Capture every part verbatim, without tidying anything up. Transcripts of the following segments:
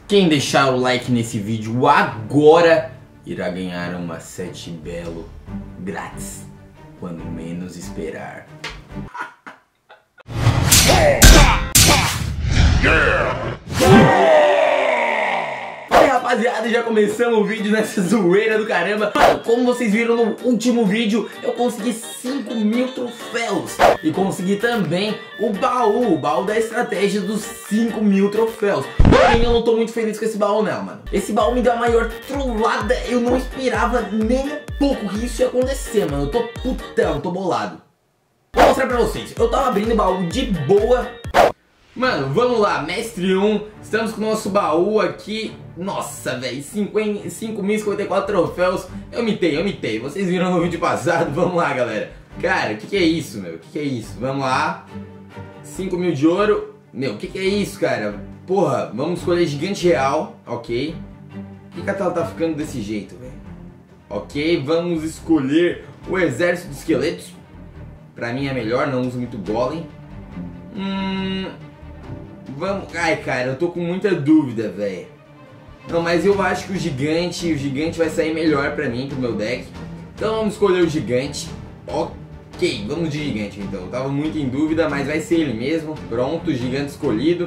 Quem deixar o like nesse vídeo agora irá ganhar uma sete belo grátis, quando menos esperar. Fala aí, rapaziada, já começamos o vídeo nessa zoeira do caramba. Como vocês viram no último vídeo, eu consegui cinco mil troféus e consegui também o baú, o baú da estratégia dos cinco mil troféus. Porém, eu não tô muito feliz com esse baú não, mano. Esse baú me deu a maior trollada, eu não esperava nem um pouco que isso ia acontecer, mano. Eu tô putão, tô bolado. Vou mostrar pra vocês, eu tava abrindo o baú de boa. Mano, vamos lá, mestre um, estamos com o nosso baú aqui. Nossa, velho, cinco mil e cinquenta e quatro troféus. Eu mitei, eu mitei, vocês viram no vídeo passado. Vamos lá, galera. Cara, o que, que é isso, meu? O que, que é isso? Vamos lá. cinco mil de ouro. Meu, o que, que é isso, cara? Porra, vamos escolher gigante real. Ok. Por que, que a tela tá ficando desse jeito, velho? Ok, vamos escolher o exército de esqueletos. Pra mim é melhor, não uso muito golem. Hum... Vamos... Ai, cara, eu tô com muita dúvida, velho. Não, mas eu acho que o gigante, o gigante vai sair melhor pra mim, pro meu deck. Então vamos escolher o gigante. Ok, vamos de gigante então. Eu tava muito em dúvida, mas vai ser ele mesmo. Pronto, gigante escolhido.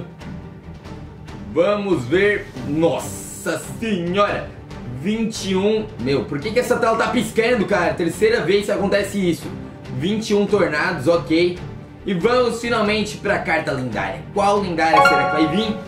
Vamos ver... Nossa senhora! vinte e um... Meu, por que que essa tela tá piscando, cara? Terceira vez que acontece isso. vinte e um tornados, ok. E vamos finalmente pra carta lendária. Qual lendária será que vai vir?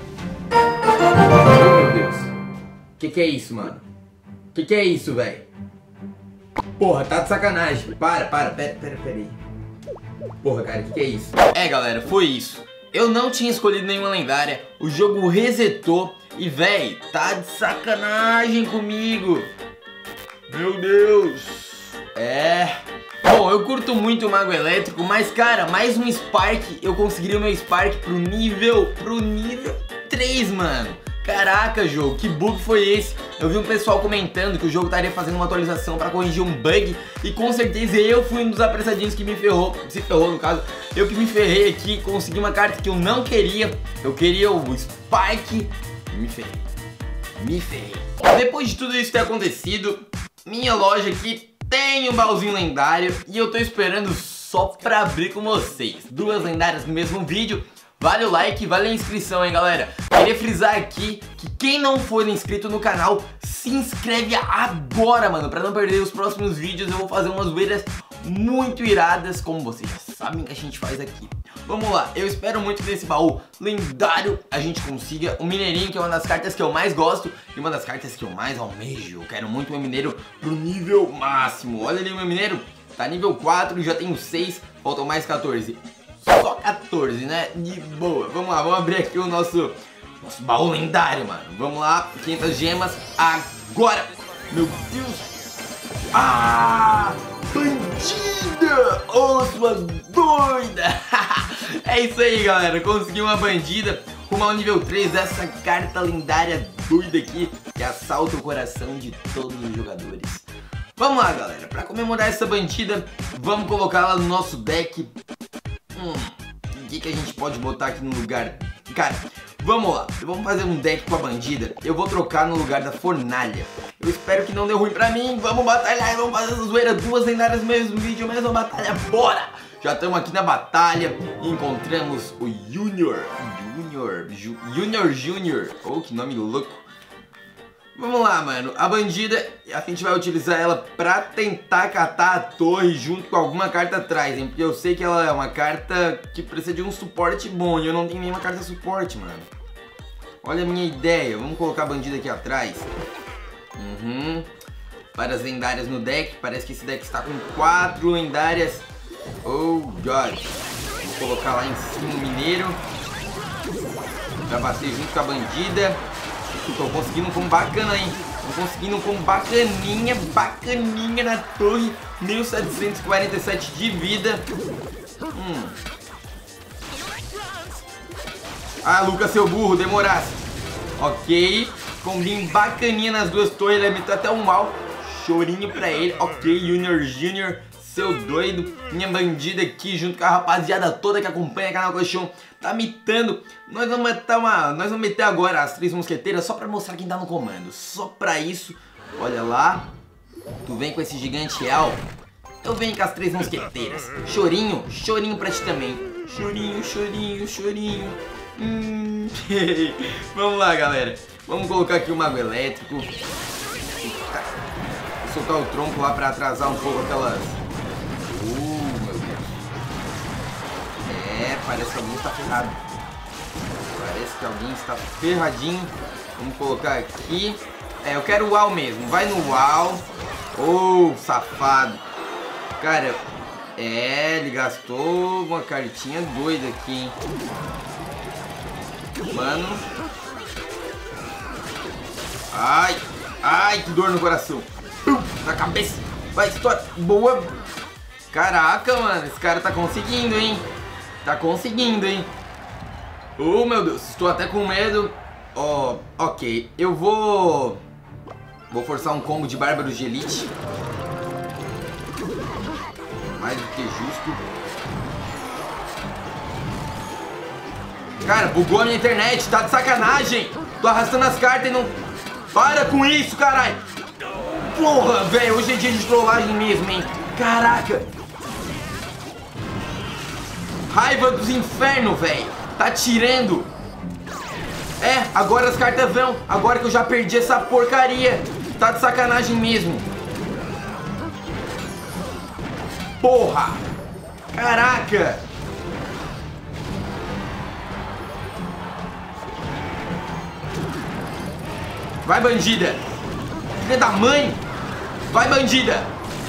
Oh, meu Deus. Que que é isso, mano? Que que é isso, velho? Porra, tá de sacanagem. Para, para, pera, pera, pera aí. Porra, cara, que que é isso? É, galera, foi isso. Eu não tinha escolhido nenhuma lendária. O jogo resetou. E, véi, tá de sacanagem comigo. Meu Deus. É... Bom, eu curto muito o Mago Elétrico, mas cara, mais um Spark, eu conseguiria o meu Spark pro nível, pro nível três, mano. Caraca, jogo, que bug foi esse? Eu vi um pessoal comentando que o jogo estaria fazendo uma atualização pra corrigir um bug e com certeza eu fui um dos apressadinhos que me ferrou, se ferrou no caso. Eu que me ferrei aqui, consegui uma carta que eu não queria, eu queria o Spark e me ferrei, me ferrei. Depois de tudo isso ter acontecido, minha loja aqui tem um baúzinho lendário e eu tô esperando só pra abrir com vocês. Duas lendárias no mesmo vídeo. Vale o like, vale a inscrição, hein, galera. Queria frisar aqui que quem não for inscrito no canal, se inscreve agora, mano, pra não perder os próximos vídeos. Eu vou fazer umas zoeiras muito iradas, como vocês já sabem que a gente faz aqui. Vamos lá, eu espero muito que nesse baú lendário a gente consiga o mineirinho, que é uma das cartas que eu mais gosto e uma das cartas que eu mais almejo. Eu quero muito o meu mineiro pro nível máximo. Olha ali o meu mineiro, tá nível quatro, já tenho seis, faltam mais quatorze. Só quatorze, né? De boa. Vamos lá, vamos abrir aqui o nosso, nosso baú lendário, mano. Vamos lá, quinhentas gemas agora. Meu Deus. Ah! Bandida! Ô, sua doida! É isso aí, galera. Consegui uma bandida rumo ao nível três dessa carta lendária doida aqui que assalta o coração de todos os jogadores. Vamos lá, galera. Pra comemorar essa bandida, vamos colocá-la no nosso deck. Hum, o que, que a gente pode botar aqui no lugar? Cara, vamos lá. Vamos fazer um deck com a bandida. Eu vou trocar no lugar da fornalha. Eu espero que não dê ruim pra mim. Vamos batalhar e vamos fazer essa zoeira. Duas lendárias no mesmo vídeo, mesma batalha. Bora! Já estamos aqui na batalha e encontramos o Junior. Junior. Ju, Junior Junior. Oh, que nome louco. Vamos lá, mano. A bandida, a gente vai utilizar ela pra tentar catar a torre junto com alguma carta atrás, hein? Porque eu sei que ela é uma carta que precisa de um suporte bom e eu não tenho nenhuma carta suporte, mano. Olha a minha ideia. Vamos colocar a bandida aqui atrás. Uhum. Várias lendárias no deck. Parece que esse deck está com quatro lendárias. Oh, God. Vou colocar lá em cima o mineiro pra bater junto com a bandida. Tô conseguindo um combo bacana, hein? Tô conseguindo um combo bacaninha, bacaninha na torre. mil setecentos e quarenta e sete de vida. Hum. Ah, Lucas, seu burro, demorasse. Ok. Combinho bacaninha nas duas torres. Ele evitou até um mal. Chorinho pra ele. Ok, Junior Junior. seu doido. Minha bandida aqui, junto com a rapaziada toda que acompanha o canal Colchão, tá mitando. Nós vamos meter uma, nós vamos meter agora as três mosqueteiras só pra mostrar quem tá no comando. Só pra isso, olha lá. Tu vem com esse gigante real, eu venho com as três mosqueteiras. Chorinho, chorinho pra ti também. Chorinho, chorinho, chorinho. Hum. Vamos lá, galera. Vamos colocar aqui o mago elétrico. Vou soltar o tronco lá pra atrasar um pouco aquelas... Uh, meu Deus. É, parece que alguém está ferrado. Parece que alguém está ferradinho. Vamos colocar aqui. É, eu quero o uau mesmo. Vai no uau. Oh, safado. Cara, é, ele gastou uma cartinha doida aqui, hein. Mano. Ai, ai, que dor no coração. Pum, na cabeça. Vai, estoura. Boa. Caraca, mano, esse cara tá conseguindo, hein. Tá conseguindo, hein. Oh, meu Deus, estou até com medo. Ó, oh, ok, eu vou... Vou forçar um combo de bárbaros de elite. Mais do que justo. Cara, bugou a minha internet, tá de sacanagem. Tô arrastando as cartas e não... Para com isso, caralho. Porra, velho, hoje é dia de trollagem mesmo, hein. Caraca. Raiva dos infernos, velho. Tá tirando. É, agora as cartas vão. Agora que eu já perdi essa porcaria. Tá de sacanagem mesmo. Porra. Caraca. Vai, bandida. Filha da mãe. Vai, bandida.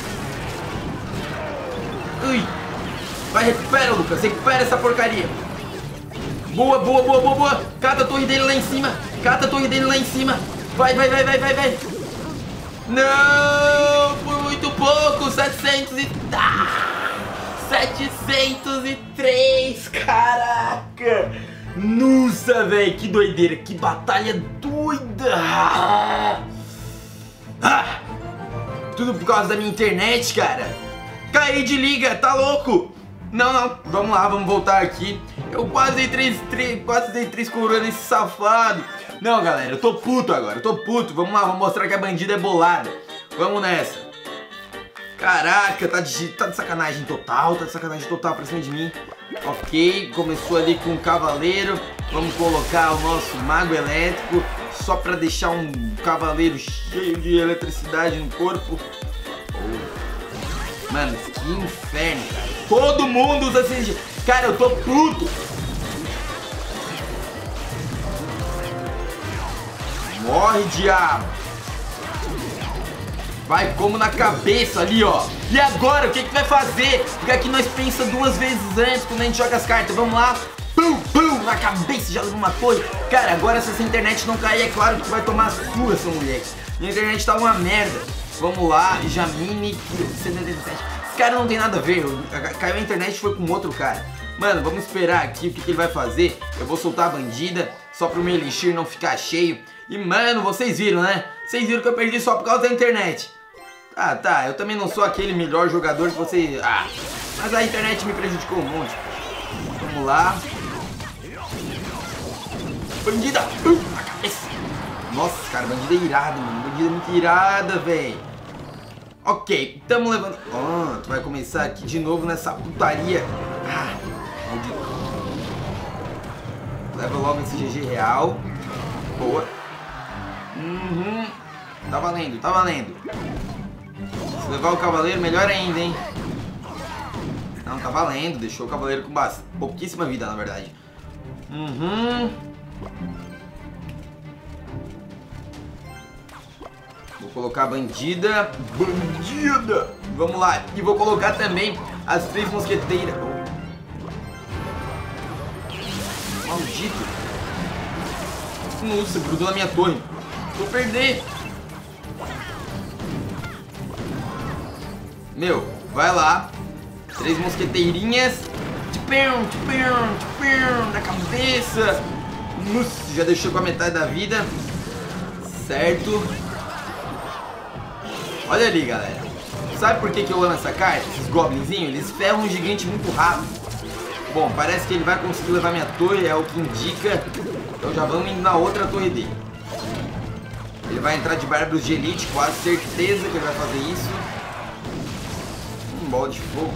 Ui. Vai, recupera, Lucas. Recupera essa porcaria. Boa, boa, boa, boa, boa. Cata a torre dele lá em cima. Cata a torre dele lá em cima. Vai, vai, vai, vai, vai, vai. Não, por muito pouco. setecentos e... Ah, setecentos e três. Caraca. Nossa, velho. Que doideira. Que batalha doida. Ah, tudo por causa da minha internet, cara. Caí de liga. Tá louco. Não, não. Vamos lá, vamos voltar aqui. Eu quase dei três, três, quase dei três coroas nesse safado. Não, galera, eu tô puto agora, eu tô puto. Vamos lá, vamos mostrar que a bandida é bolada. Vamos nessa. Caraca, tá de, tá de sacanagem total, tá de sacanagem total pra cima de mim. Ok, começou ali com o cavaleiro. Vamos colocar o nosso mago elétrico, só pra deixar um cavaleiro cheio de eletricidade no corpo. Oh. Mano, que inferno, cara. Todo mundo usa esse... Cara, eu tô puto. Morre, diabo. Vai como na cabeça ali, ó. E agora, o que que vai fazer? Porque aqui nós pensa duas vezes antes quando a gente joga as cartas. Vamos lá. Pum, pum, na cabeça, já levou uma torre. Cara, agora se essa internet não cair, é claro que tu vai tomar a sua, seu moleque. Minha internet tá uma merda. Vamos lá, Jamine setenta e sete. Esse cara não tem nada a ver. Caiu a internet e foi com outro cara. Mano, vamos esperar aqui o que, que ele vai fazer. Eu vou soltar a bandida, só pro meu elixir não ficar cheio. E, mano, vocês viram, né? Vocês viram que eu perdi só por causa da internet. Ah, tá, eu também não sou aquele melhor jogador que vocês... Ah, mas a internet me prejudicou um monte. Vamos lá. Bandida! Uh, na cabeça! Nossa, cara, bandida é irado, mano. Bandida é muito irada, velho. Ok, tamo levando... Oh, tu vai começar aqui de novo nessa putaria. Ah, maldito. Leva logo esse G G real. Boa. Uhum. Tá valendo, tá valendo. Se levar o cavaleiro, melhor ainda, hein? Não, tá valendo. Deixou o cavaleiro com bastante, pouquíssima vida, na verdade. Uhum. Vou colocar a bandida. Bandida! Vamos lá. E vou colocar também as três mosqueteiras. Maldito. Nossa, grudou na minha torre. Vou perder. Meu, vai lá. Três mosqueteirinhas. Tchupim, tchupim, tchupim, na cabeça. Nossa, já deixou com a metade da vida. Certo. Olha ali, galera. Sabe por que que eu amo essa carta? Esses goblinzinhos, eles ferram um gigante muito rápido. Bom, parece que ele vai conseguir levar minha torre, é o que indica. Então já vamos indo na outra torre dele. Ele vai entrar de bárbaros de elite, quase certeza que ele vai fazer isso. Hum, bola de fogo.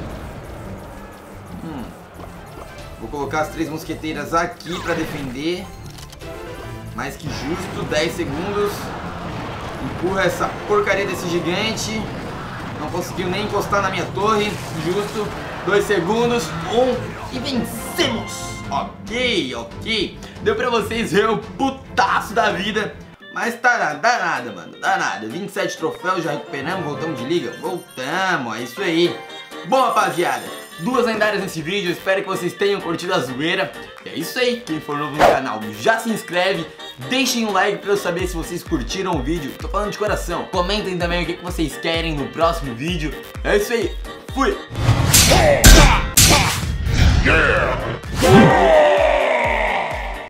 Hum. Vou colocar as três mosqueteiras aqui pra defender. Mais que justo, dez segundos. Empurra essa porcaria desse gigante. Não conseguiu nem encostar na minha torre. Justo. Dois segundos. Um. E vencemos. Ok, ok. Deu pra vocês ver o putaço da vida. Mas tá nada, dá nada, mano. Dá nada. vinte e sete troféus, já recuperamos. Voltamos de liga? Voltamos. É isso aí. Bom, rapaziada. Duas lendárias nesse vídeo. Espero que vocês tenham curtido a zoeira. E é isso aí. Quem for novo no canal, já se inscreve. Deixem um like pra eu saber se vocês curtiram o vídeo. Tô falando de coração. Comentem também o que vocês querem no próximo vídeo. É isso aí. Fui! Yeah!